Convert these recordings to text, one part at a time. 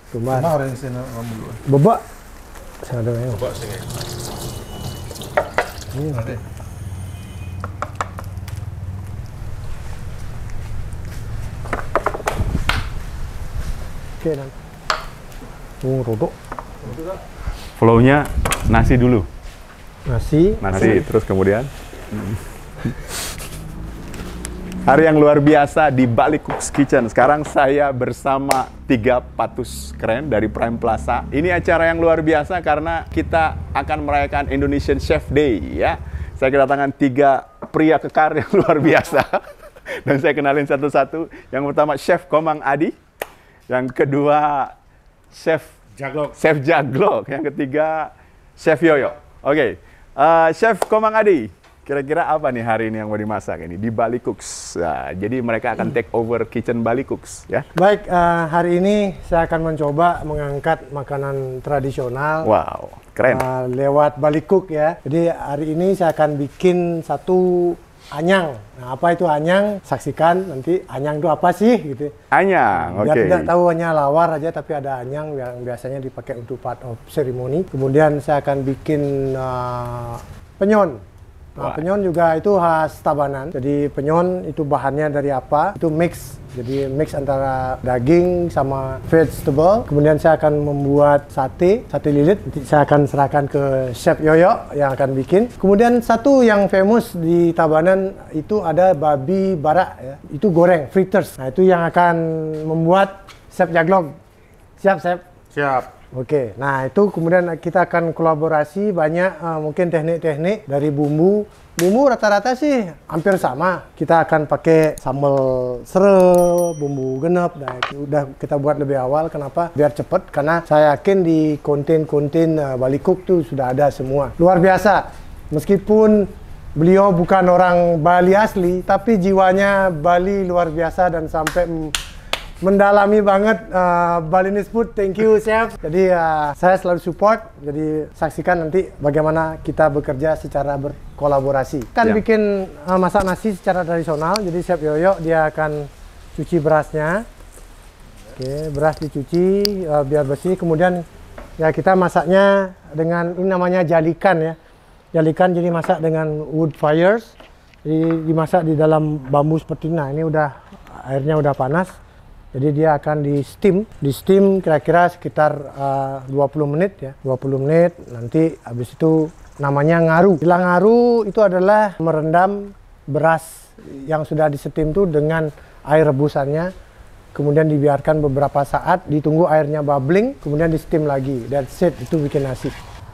Tumbar. Mah orang sini dulu. Bebak. Saya ada yang. Coba sini. Ini Ada. Oke dan. Rodok. Flow-nya nasi dulu. Nasi. Terus kemudian hari yang luar biasa di balik Cook's Kitchen. Sekarang saya bersama 3 patus keren dari Prime Plaza. Ini acara yang luar biasa karena kita akan merayakan Indonesian Chef Day ya. Saya kedatangan 3 pria kekar yang luar biasa. Dan saya kenalin satu-satu. Yang pertama Chef Komang Adi. Yang kedua Chef Jaglok. Yang ketiga Chef Yoyo. Oke. Chef Komang Adi, kira-kira apa nih hari ini yang mau dimasak ini di Bali Cooks? Nah, jadi mereka akan take over kitchen Bali Cooks, ya? Baik, hari ini saya akan mencoba mengangkat makanan tradisional. Wow, keren. Lewat Bali Cook ya. Jadi hari ini saya akan bikin satu anyang. Nah, apa itu anyang? Saksikan nanti anyang itu apa sih gitu. Anyang, oke. Biar tidak tahu hanya lawar aja, tapi ada anyang yang biasanya dipakai untuk part of ceremony. Kemudian saya akan bikin penyon. Nah, penyon juga itu khas Tabanan. Jadi penyon itu bahannya dari apa? Itu mix. Jadi mix antara daging sama vegetable. Kemudian saya akan membuat sate lilit. Nanti saya akan serahkan ke Chef Yoyo yang akan bikin. Kemudian satu yang famous di Tabanan itu ada babi barak ya. Itu goreng, fritters. Nah, itu yang akan membuat Chef Jaglok. Siap, Chef? Siap. Oke, nah itu kemudian kita akan kolaborasi banyak mungkin teknik-teknik dari bumbu. Bumbu rata-rata sih hampir sama. Kita akan pakai sambal serep, bumbu genep. Nah, itu udah kita buat lebih awal. Kenapa? Biar cepat. Karena saya yakin di konten-konten Bali Cook tuh sudah ada semua. Luar biasa. Meskipun beliau bukan orang Bali asli, tapi jiwanya Bali luar biasa dan sampai mendalami banget Balinese food. Thank you, Chef. Jadi saya selalu support. Jadi saksikan nanti bagaimana kita bekerja secara berkolaborasi. Kan bikin masak nasi secara tradisional. Jadi Chef Yoyo dia akan cuci berasnya. Oke, beras dicuci biar bersih. Kemudian ya kita masaknya dengan ini namanya jalikan ya. Jalikan jadi masak dengan wood fires. Jadi dimasak di dalam bambu seperti ini. Nah, ini udah airnya udah panas. Jadi dia akan di steam kira-kira sekitar 20 menit ya. 20 menit nanti habis itu namanya ngaru. Istilah ngaru itu adalah merendam beras yang sudah di steam itu dengan air rebusannya. Kemudian dibiarkan beberapa saat, ditunggu airnya bubbling, kemudian di steam lagi. That's it, itu bikin nasi.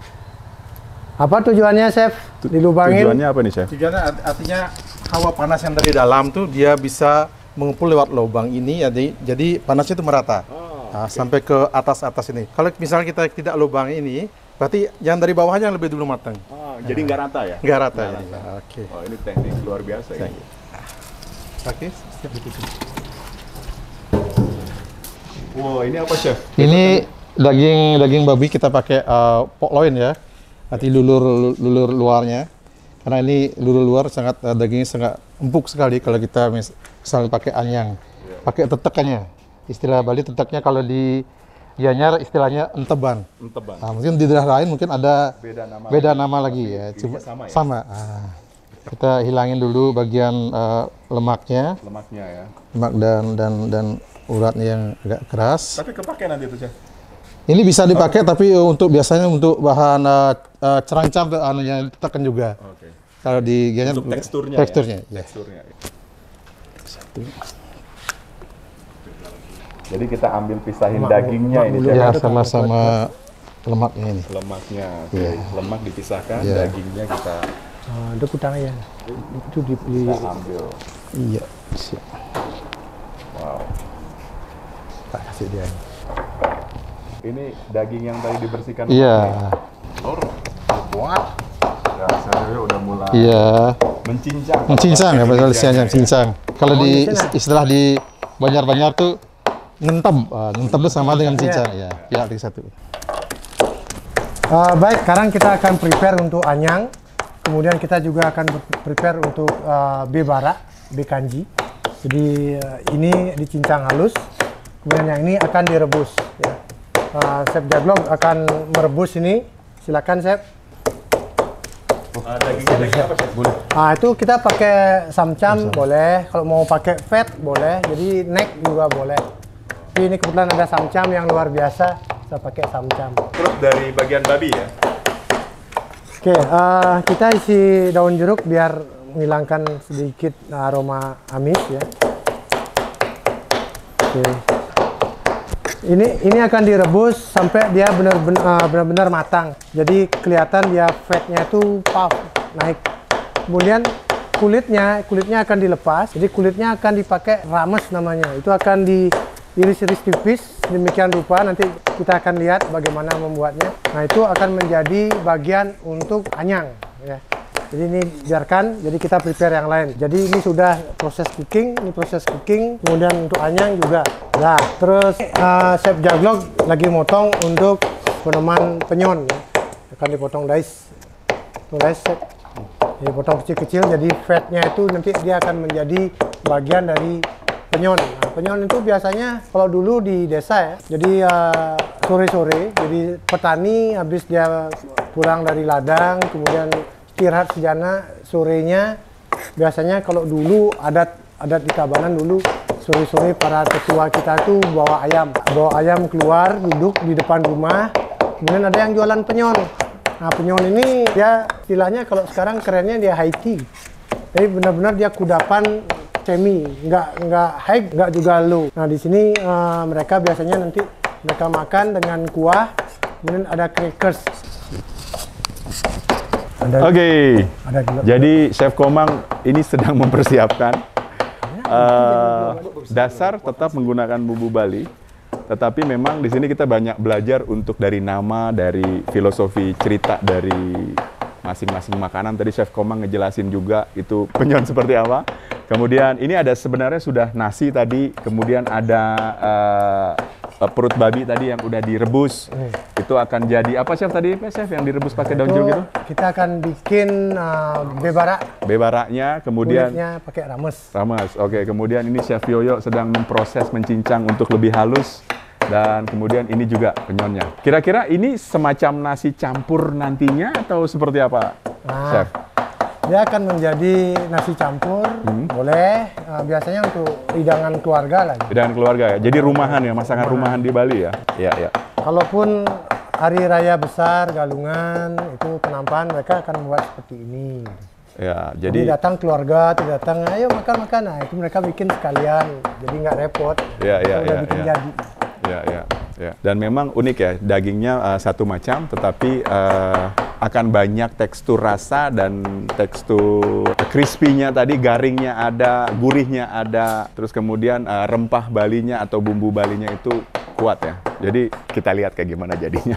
Apa tujuannya, Chef? Dilubangin? Tujuannya apa nih, Chef? Tujuannya artinya hawa panas yang dari dalam tuh dia bisa mengumpul lewat lubang ini, jadi panasnya itu merata sampai ke atas ini. Kalau misalnya kita tidak lubang ini, berarti yang dari bawahnya yang lebih dulu matang. Jadi nggak rata ya? Nggak rata. Oke. Oh, ini teknik luar biasa ya. Oke, siap ditutup. Wow, ini apa, Chef? Ini daging babi kita pakai pork loin ya. Nanti lulur luarnya. Karena ini lulur luar dagingnya sangat empuk sekali kalau kita misalnya pakai anyang. Pakai tetekannya. Istilah Bali teteknya kalau di Gianyar istilahnya enteban. Nah, mungkin di daerah lain mungkin ada beda nama lagi ya. Cuma sama. Kita hilangin dulu bagian lemaknya. Lemaknya ya. Lemak dan uratnya yang agak keras. Tapi kepake nanti itu, Chef. Ini bisa dipakai tapi biasanya untuk bahan cerancam yang ditekan juga. Kalau di Gianyar untuk teksturnya. Ya. Teksturnya. Satu. Jadi kita ambil pisahin dagingnya ini, Chef. Ya, sama-sama lemaknya ini. Lemaknya. Ya. Lemak dipisahkan, Ya. dagingnya kita Ada kutang ya. Itu kita ambil. Iya, siap. Wow. Tak kasih dia. Ini daging yang tadi dibersihkan. Iya. Buat. Ya, saya udah mulai mencincang. Mencincang ya, bahasa Indonesia cincang. Kalau di istilah di Banjar tuh ngentem. Ngentem itu sama dengan cincang ya. Ya, arti satu. Baik, sekarang kita akan prepare untuk anyang. Kemudian kita juga akan prepare untuk bebara, bekanji. Jadi ini dicincang halus. Kemudian yang ini akan direbus. Ya. Chef Jaglok akan merebus ini. Silakan, Chef. Dagingnya daging apa, Chef? Boleh. Itu kita pakai samcam boleh, kalau mau pakai fat boleh, jadi neck juga boleh. Tapi ini kebetulan ada samcam yang luar biasa, saya pakai samcam. Terus dari bagian babi ya? Oke, kita isi daun jeruk biar menghilangkan sedikit aroma amis ya. Oke. Ini akan direbus sampai dia benar-benar matang. Jadi kelihatan dia fatnya itu puff naik. Kemudian kulitnya akan dilepas. Jadi kulitnya akan dipakai rames namanya. Itu akan diiris-iris tipis demikian rupa. Nanti kita akan lihat bagaimana membuatnya. Nah, itu akan menjadi bagian untuk anyang ya. Jadi ini biarkan, jadi kita prepare yang lain. Jadi ini sudah proses cooking, kemudian untuk anyang juga. Nah, terus Chef Jaglok lagi motong untuk peneman penyon. Ya. Akan dipotong dice. Chef. Dipotong kecil-kecil, jadi fatnya itu nanti dia akan menjadi bagian dari penyon. Nah, penyon itu biasanya kalau dulu di desa ya, jadi sore-sore, jadi petani habis dia pulang dari ladang, kemudian istirahat sejenak sorenya. Biasanya kalau dulu adat di Tabanan dulu sore-sore para tetua kita tuh bawa ayam keluar duduk di depan rumah, kemudian ada yang jualan penyon. Nah, penyon ini dia istilahnya kalau sekarang kerennya dia high tea. Jadi benar-benar dia kudapan semi, nggak high, nggak juga low. Nah, di sini mereka biasanya nanti mereka makan dengan kuah, kemudian ada crackers. Oke, jadi Chef Komang ini sedang mempersiapkan dasar tetap menggunakan bumbu Bali, tetapi memang di sini kita banyak belajar untuk dari nama, dari filosofi cerita dari masing-masing makanan. Tadi Chef Komang ngejelasin juga itu penyon seperti apa. Kemudian ini ada sebenarnya sudah nasi tadi, kemudian ada perut babi tadi yang udah direbus. Itu akan jadi apa, Chef, tadi? Chef, yang direbus pakai daun jeruk itu? Kita akan bikin bebarak. Bebaraknya, kemudian kulitnya pakai rames. Rames, oke. Kemudian ini Chef Yoyo sedang memproses, mencincang untuk lebih halus. Dan kemudian ini juga penyonnya. Kira-kira ini semacam nasi campur nantinya atau seperti apa, Chef? Dia akan menjadi nasi campur, boleh. Biasanya untuk hidangan keluarga lah. Hidangan keluarga ya. Jadi rumahan ya, masakan rumahan di Bali ya. Iya, iya. Kalaupun hari raya besar, galungan, itu penampakan mereka akan membuat seperti ini. Ya, jadi datang keluarga, datang, ayo makan-makan. Nah, itu mereka bikin sekalian, jadi nggak repot. Iya, iya, iya. Bikin jadi. Ya, ya, ya. Dan memang unik ya, dagingnya satu macam, tetapi akan banyak tekstur rasa dan tekstur crispy-nya tadi, garingnya ada, gurihnya ada, terus kemudian rempah Balinya atau bumbu Balinya itu kuat ya. Jadi kita lihat kayak gimana jadinya.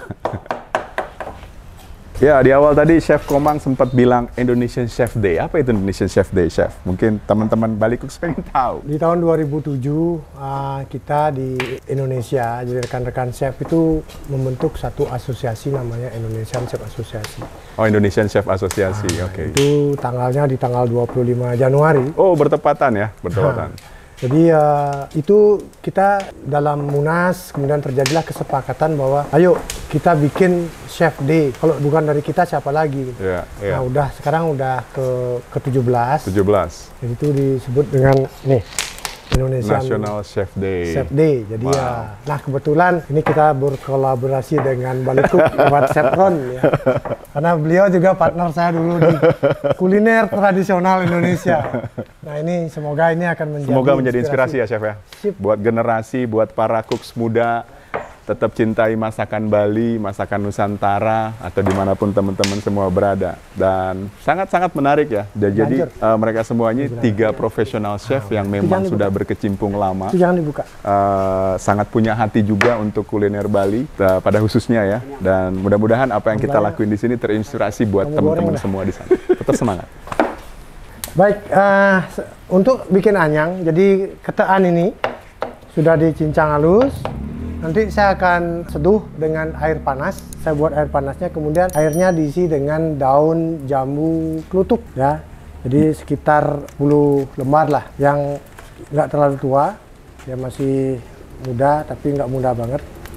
Ya, di awal tadi Chef Komang sempat bilang Indonesian Chef Day. Apa itu Indonesian Chef Day, Chef? Mungkin teman-teman Bali Cooks pengen tahu. Di tahun 2007, kita di Indonesia, jadi rekan-rekan chef itu membentuk satu asosiasi namanya Indonesian Chef Association. Oh, Indonesian Chef Association, oke. Itu tanggalnya di tanggal 25 Januari. Oh, bertepatan ya, bertepatan. Jadi itu kita dalam Munas, kemudian terjadilah kesepakatan bahwa ayo kita bikin Chef Day. Kalau bukan dari kita siapa lagi? Yeah, yeah. Nah, sekarang udah ke-17. 17. Jadi itu disebut dengan nih Indonesian National Chef Day. Chef Day. Jadi wow. Nah kebetulan ini kita berkolaborasi dengan Bali Cook buat Chef Ron ya. Karena beliau juga partner saya dulu di kuliner tradisional Indonesia. Nah ini semoga ini akan menjadi inspirasi ya, Chef ya. Sip. Buat generasi, buat para cooks muda, tetap cintai masakan Bali, masakan Nusantara, atau dimanapun teman-teman semua berada. Dan sangat-sangat menarik ya. Jadi mereka semuanya 3 profesional chef yang memang sudah berkecimpung lama. Itu jangan dibuka. Sangat punya hati juga untuk kuliner Bali, pada khususnya ya. Dan mudah-mudahan apa yang kita lakuin di sini terinspirasi buat teman-teman semua di sana. Tetap semangat. Baik, untuk bikin anyang, jadi ketaan ini sudah dicincang halus. Nanti saya akan seduh dengan air panas. Saya buat air panasnya, kemudian airnya diisi dengan daun jambu klutuk ya. Jadi sekitar 10 lembar lah, yang nggak terlalu tua, dia masih muda tapi nggak muda banget.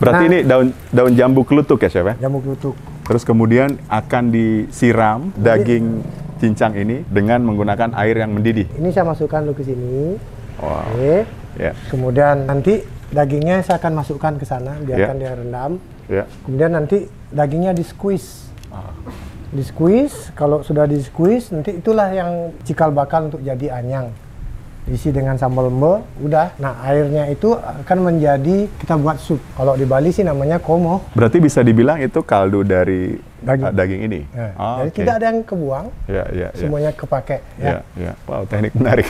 Berarti ini daun jambu kelutuk ya, Chef ya? Jambu kelutuk. Terus kemudian akan disiram daging cincang ini dengan menggunakan air yang mendidih. Ini saya masukkan dulu ke sini. Wow. Oke. Ya. Kemudian nanti dagingnya saya akan masukkan ke sana, biarkan dia rendam. Ya. Kemudian nanti dagingnya di squeeze. Di squeeze, kalau sudah di squeeze nanti itulah yang cikal bakal untuk jadi anyang. Isi dengan sambal mbe, udah. Nah, airnya itu akan menjadi kita buat sup. Kalau di Bali sih namanya komo. Berarti bisa dibilang itu kaldu dari daging ini. Jadi tidak ada yang kebuang. Ya. Semuanya kepake. Ya. Wow, teknik menarik.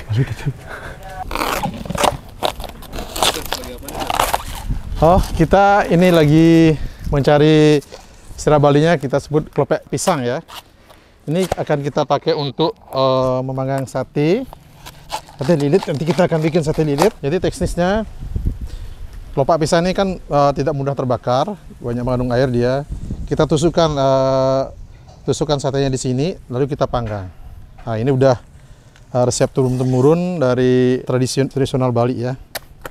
Oh, kita ini lagi mencari istilah Balinya kita sebut kelopek pisang ya. Ini akan kita pakai untuk memanggang sate lilit. Nanti kita akan bikin sate lilit. Jadi teknisnya kelopak pisang ini kan tidak mudah terbakar, banyak mengandung air dia. Kita tusukkan satenya di sini, lalu kita panggang. Nah, ini udah resep turun-temurun dari tradisional Bali ya.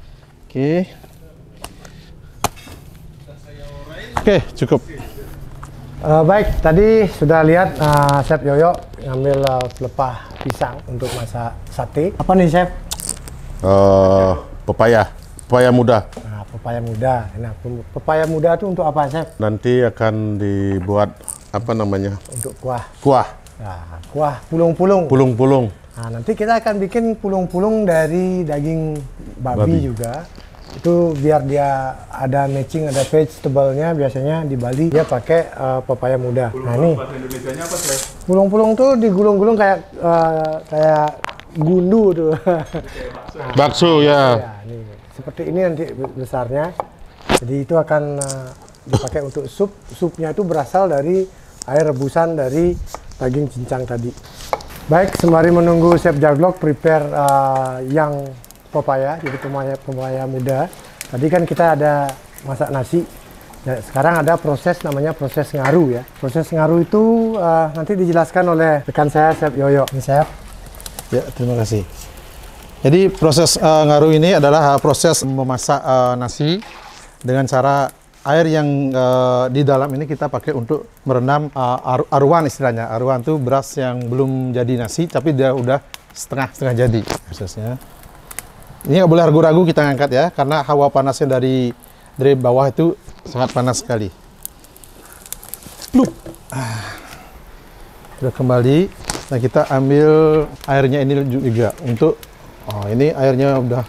Oke, cukup. Baik, tadi sudah lihat Chef Yoyo ngambil pelepah pisang untuk masak sate. Apa nih, Chef? Pepaya muda. Nah, pepaya muda. Nah, pepaya muda itu untuk apa, Chef? Nanti akan dibuat apa namanya? Untuk kuah. Kuah. Nah, kuah pulung-pulung. Pulung-pulung. Nah, nanti kita akan bikin pulung-pulung dari daging babi juga. Itu biar dia ada matching, ada vegetable-nya. Biasanya di Bali dia pakai pepaya muda. Nah, ini Bahasa Indonesianya apa, Chef? pulung-pulung tuh digulung-gulung kayak gundu tuh. Bakso ya. Ya, ini seperti ini nanti besarnya. Jadi itu akan dipakai untuk sup. Supnya itu berasal dari air rebusan dari daging cincang tadi. Baik, sembari menunggu Chef Jarglok prepare yang pepaya, jadi pepaya muda. Tadi kan kita ada masak nasi. Ya, sekarang ada proses namanya proses ngaru ya. Proses ngaru itu nanti dijelaskan oleh rekan saya Chef Yoyo. Ini Chef. Ya, terima kasih. Jadi proses ngaru ini adalah proses memasak nasi dengan cara air yang di dalam ini kita pakai untuk merendam aruan istilahnya. Aruan itu beras yang belum jadi nasi, tapi dia udah setengah jadi prosesnya. Ini nggak boleh ragu-ragu kita ngangkat ya, karena hawa panasnya dari bawah itu sangat panas sekali. Sudah kembali. Nah, kita ambil airnya ini juga untuk, ini airnya udah.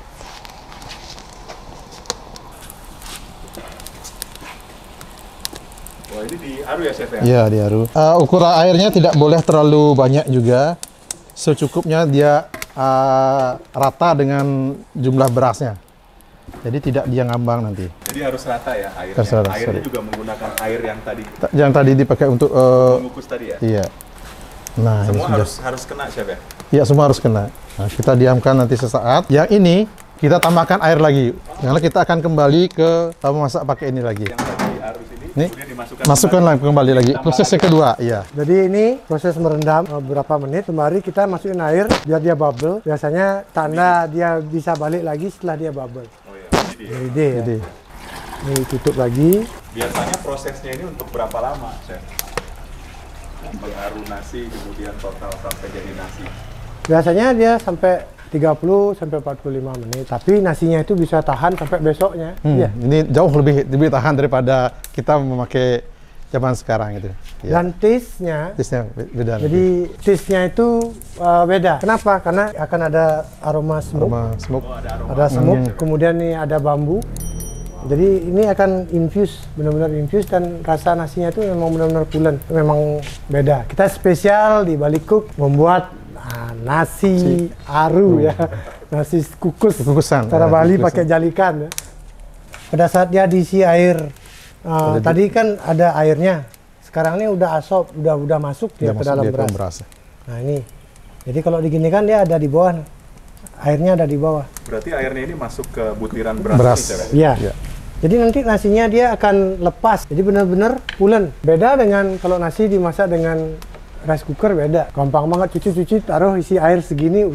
Wah, ini diaru ya, Chef ya? Iya, diaru. Ukuran airnya tidak boleh terlalu banyak juga. Secukupnya dia rata dengan jumlah berasnya. Jadi tidak dia ngambang nanti. Jadi harus rata ya airnya. Harus rata, Airnya juga menggunakan air yang tadi Yang tadi dipakai untuk mengukus tadi ya? iya. Nah, Semua ini sudah. harus kena, Chef ya? Iya, semua harus kena. Nah, kita diamkan nanti sesaat. Yang ini kita tambahkan air lagi. Karena kita akan kembali ke memasak pakai ini lagi. Yang tadi diaru sini, Ini kemudian dimasukkan masukkan lagi kembali lagi. Proses yang kedua, iya. Jadi ini proses merendam beberapa menit. Sembari kita masukin air biar dia bubble. Biasanya tanda dia bisa balik lagi setelah dia bubble. Oh iya, Jadi ya. Jadi Ini tutup lagi. biasanya prosesnya ini untuk berapa lama, Chef? Mengaru nasi, kemudian total sampai jadi nasi. Biasanya dia sampai 30 sampai 45 menit. Tapi nasinya itu bisa tahan sampai besoknya. Iya. ini jauh lebih tahan daripada kita memakai zaman sekarang itu. Ya. Dan taste-nya Taste-nya beda. jadi taste-nya itu beda. Kenapa? Karena akan ada aroma smoke. Aroma smoke. Ada smoke, kemudian ini ada bambu. Jadi ini akan infuse, benar-benar infuse, dan rasa nasinya itu memang benar-benar pulen, memang beda. Kita spesial di Bali Cook membuat nasi aru ya, nasi kukus. Kukusan. Cara Ya, Bali kukusan. pakai jalikan. Ya. Pada saat dia diisi air, tadi kan ada airnya. Sekarang ini udah asap, udah masuk dia ke dalam beras. Nah ini, jadi kalau diginikan dia ada di bawah, airnya ada di bawah. Berarti airnya ini masuk ke butiran beras. Beras. Ini, Chef, ya? Iya. Ya. Jadi nanti nasinya dia akan lepas. Jadi benar-benar pulen. Beda dengan kalau nasi dimasak dengan rice cooker, beda. Gampang banget cuci-cuci, taruh isi air segini udah.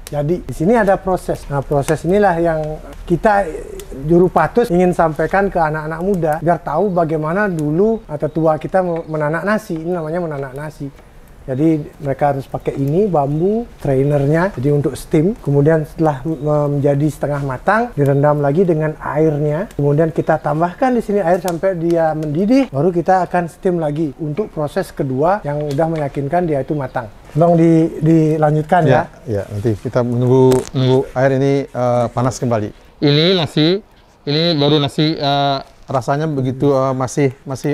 jadi. Di sini ada proses. Nah, proses inilah yang kita juru patus ingin sampaikan ke anak-anak muda biar tahu bagaimana dulu atau tua kita menanak nasi. Ini namanya menanak nasi. Jadi mereka harus pakai ini bambu trainernya, jadi untuk steam. Kemudian setelah menjadi setengah matang, direndam lagi dengan airnya. Kemudian kita tambahkan di sini air sampai dia mendidih, baru kita akan steam lagi untuk proses kedua yang udah meyakinkan dia itu matang. Tolong dilanjutkan ya. Ya, nanti kita menunggu air ini panas kembali. Ini nasi, ini baru nasi. Rasanya begitu masih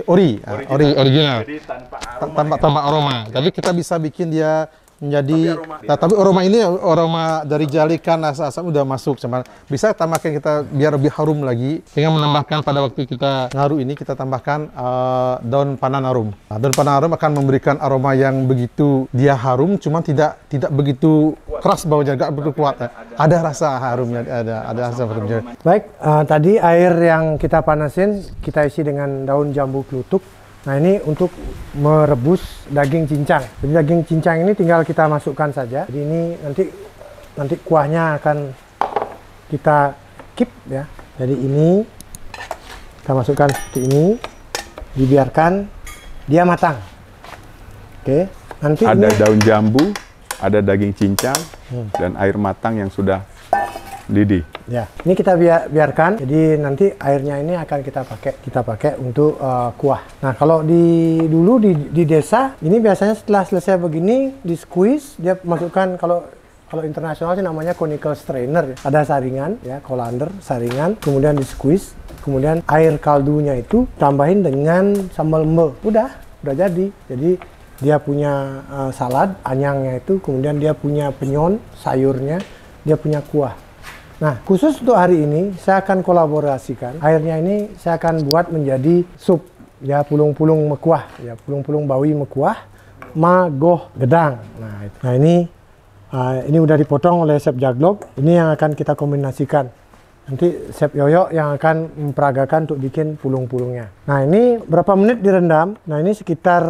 original. Jadi tanpa tanpa aroma. Tapi kita bisa bikin dia menjadi tapi aroma ini aroma dari jalikan asam udah masuk, cuman bisa tambahkan kita biar lebih harum lagi dengan menambahkan pada waktu kita ngaru ini kita tambahkan daun pandan arum. Nah, daun pandan arum akan memberikan aroma yang begitu dia harum, cuman tidak begitu keras baunya, nggak begitu kuat. Ada rasa harumnya, ada rasa harumnya. Baik, tadi air yang kita panasin kita isi dengan daun jambu klutuk. Nah, ini untuk merebus daging cincang. Jadi daging cincang ini tinggal kita masukkan saja. Jadi ini nanti kuahnya akan kita keep ya. Jadi ini kita masukkan seperti ini, dibiarkan dia matang. Oke, nanti ada ini daun jambu, ada daging cincang, dan air matang yang sudah didih. ya. Ini kita biarkan. Jadi nanti airnya ini akan kita pakai untuk kuah. Nah, kalau dulu di desa ini biasanya setelah selesai begini di squeeze, dia masukkan kalau internasional sih namanya conical strainer ya. Ada saringan ya, colander, saringan, kemudian di squeeze, kemudian air kaldunya itu tambahin dengan sambal mbe. Udah jadi. Jadi dia punya salad, anyangnya itu, kemudian dia punya penyon, sayurnya, dia punya kuah. Nah, khusus untuk hari ini saya akan kolaborasikan. Airnya ini saya akan buat menjadi sup ya, pulung-pulung mekuah ya, pulung-pulung bawi mekuah, magoh gedang. Nah ini udah dipotong oleh Chef Jaglok. Ini yang akan kita kombinasikan. Nanti Chef Yoyo yang akan memperagakan untuk bikin pulung-pulungnya. Nah, ini berapa menit direndam? Nah, ini sekitar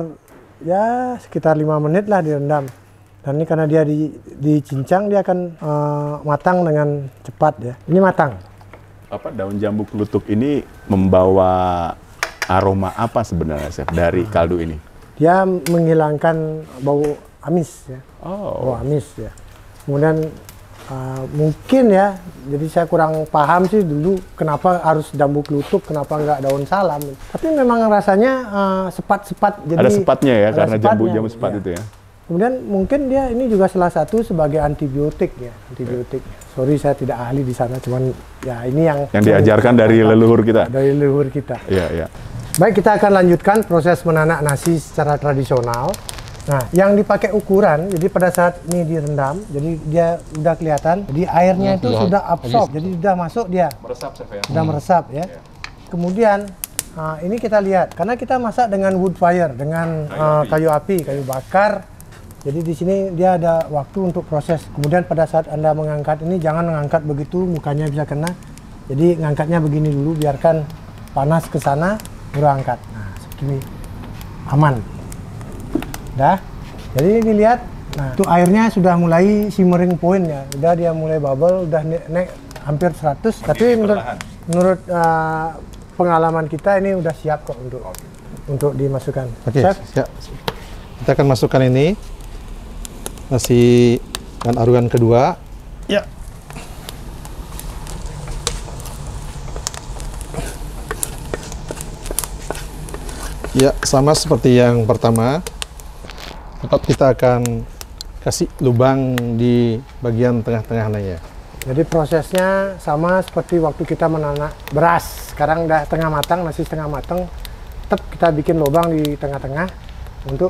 5 menit lah direndam. Dan ini karena dia dicincang, dia akan matang dengan cepat ya. Ini matang. Daun jambu klutuk ini membawa aroma apa sebenarnya, Chef, dari kaldu ini? Dia menghilangkan bau amis ya. Bau amis ya. Kemudian mungkin ya, jadi saya kurang paham sih dulu kenapa harus jambu klutuk, kenapa nggak daun salam. Tapi memang rasanya sepat-sepat. Ada sepatnya ya, karena jambu sepat ya. itu ya. Kemudian mungkin dia ini juga salah satu sebagai antibiotik ya, antibiotik. Sorry saya tidak ahli di sana, cuman ya ini yang diajarkan dari leluhur kita. Dari leluhur kita. Iya, iya. Baik, kita akan lanjutkan proses menanak nasi secara tradisional. Nah, yang dipakai ukuran, jadi pada saat ini direndam, jadi dia udah kelihatan, jadi airnya itu sudah absorb, jadi sudah masuk dia. Meresap, Chef ya. Sudah meresap ya. Kemudian ini kita lihat, karena kita masak dengan wood fire, dengan kayu api, kayu bakar. Jadi di sini dia ada waktu untuk proses. Kemudian pada saat Anda mengangkat ini jangan mengangkat begitu, mukanya bisa kena. Jadi ngangkatnya begini dulu, biarkan panas ke sana, baru angkat. Nah, seperti ini. Aman. Dah. Jadi ini dilihat, nah itu airnya sudah mulai simmering point ya. Udah dia mulai bubble, udah naik hampir 100. Tapi menurut pengalaman kita ini udah siap kok untuk dimasukkan. Oke, siap. Kita akan masukkan ini. Nasi dan aruan kedua. Ya. Ya, sama seperti yang pertama. Tetap kita akan kasih lubang di bagian tengah-tengahnya. Jadi prosesnya sama seperti waktu kita menanak beras. Sekarang udah setengah matang, nasi setengah matang. Tetap kita bikin lubang di tengah-tengah untuk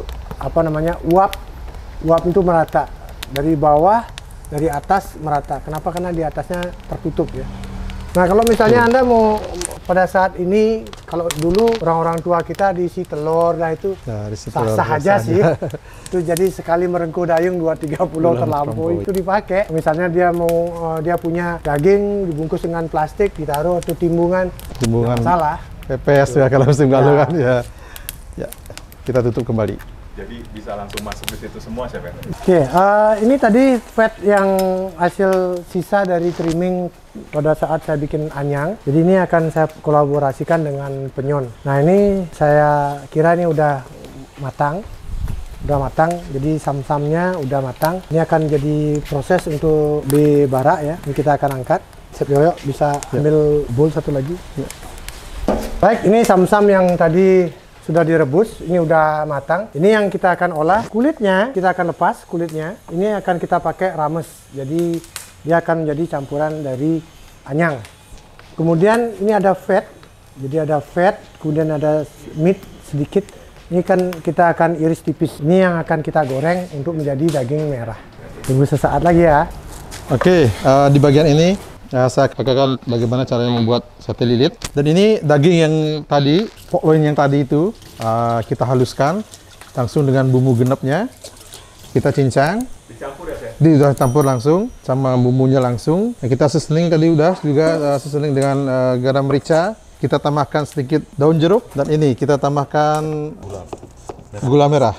uap itu merata dari bawah, dari atas merata. Kenapa? Karena di atasnya tertutup ya. Nah, kalau misalnya Anda mau pada saat ini, kalau dulu orang-orang tua kita diisi telur, nah itu sah-sah aja sih. Itu jadi sekali merengkuh dayung 2-3 pulau terlampau itu dipakai. Misalnya dia punya daging dibungkus dengan plastik, ditaruh atau timbungan Timbungan salah. pepes ya kalau musim lalu kan ya. Ya, kita tutup kembali. Jadi bisa langsung masuk ke situ semua, Chef. Oke, ini tadi fat yang hasil sisa dari trimming pada saat saya bikin anyang. Jadi ini akan saya kolaborasikan dengan penyon. Nah ini saya kira ini udah matang. Jadi sam-samnya udah matang. Ini akan jadi proses untuk dibara ya. Ini kita akan angkat. Chef Yoyo bisa ambil bowl satu lagi. Baik, ini sam-sam yang tadi sudah direbus, ini udah matang. Ini yang kita akan olah. Kulitnya kita akan lepas kulitnya. Ini akan kita pakai rames. Jadi dia akan menjadi campuran dari anyang. Kemudian ini ada fat. Jadi ada fat, kemudian ada meat sedikit. Ini kan kita akan iris tipis. Ini yang akan kita goreng untuk menjadi daging merah. Tunggu sesaat lagi ya. Oke, di bagian ini saya akan bagaimana caranya membuat sate lilit. Dan ini daging yang tadi, pork loin yang tadi itu kita haluskan langsung dengan bumbu genepnya. Kita cincang. Dicampur ya, Chef? Udah campur langsung sama bumbunya langsung. Nah, kita seasoning tadi udah juga seasoning dengan garam merica. Kita tambahkan sedikit daun jeruk dan ini kita tambahkan gula merah.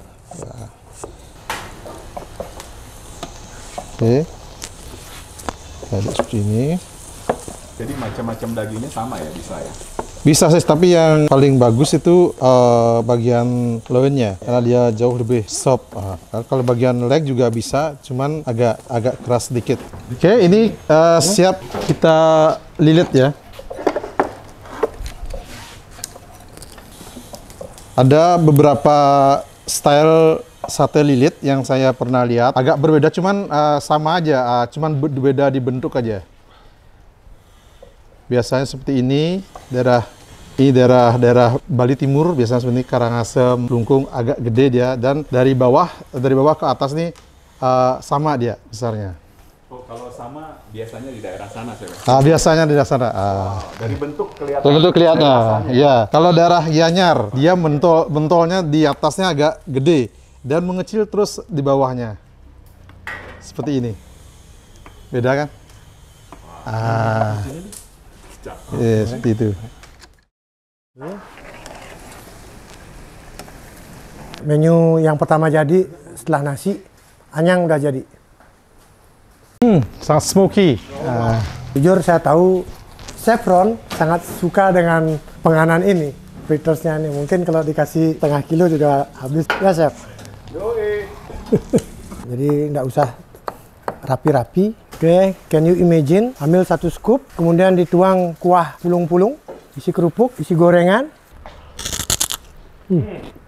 Oke. Kayak seperti ini. Jadi macam-macam dagingnya sama ya, bisa ya? Bisa sih, tapi yang paling bagus itu bagian loinnya karena dia jauh lebih soft. Kalau bagian leg juga bisa, cuman agak keras sedikit. Oke, ini siap kita lilit ya. Ada beberapa style sate lilit yang saya pernah lihat, agak berbeda, cuman sama aja, cuman beda di bentuk aja. Biasanya seperti ini, daerah Bali Timur, biasanya seperti ini, Karangasem, Lungkung, agak gede dia, dan dari bawah ke atas nih sama dia besarnya. Oh, kalau sama biasanya di daerah sana, Chef. Biasanya di daerah sana. Dari bentuk kelihatan. Dari bentuk kelihatan. Ya, kalau daerah Gianyar, dia bentolnya di atasnya agak gede dan mengecil terus di bawahnya. Seperti ini. Beda kan? Seperti itu. Menu yang pertama jadi setelah nasi, anyang udah jadi. Sangat smoky. Jujur saya tahu Chef Ron sangat suka dengan penganan ini, frittersnya ini. Mungkin kalau dikasih setengah kilo juga habis ya, Chef. Jadi nggak usah rapi-rapi. Oke, can you imagine? Ambil satu scoop, kemudian dituang kuah pulung-pulung, isi kerupuk, isi gorengan.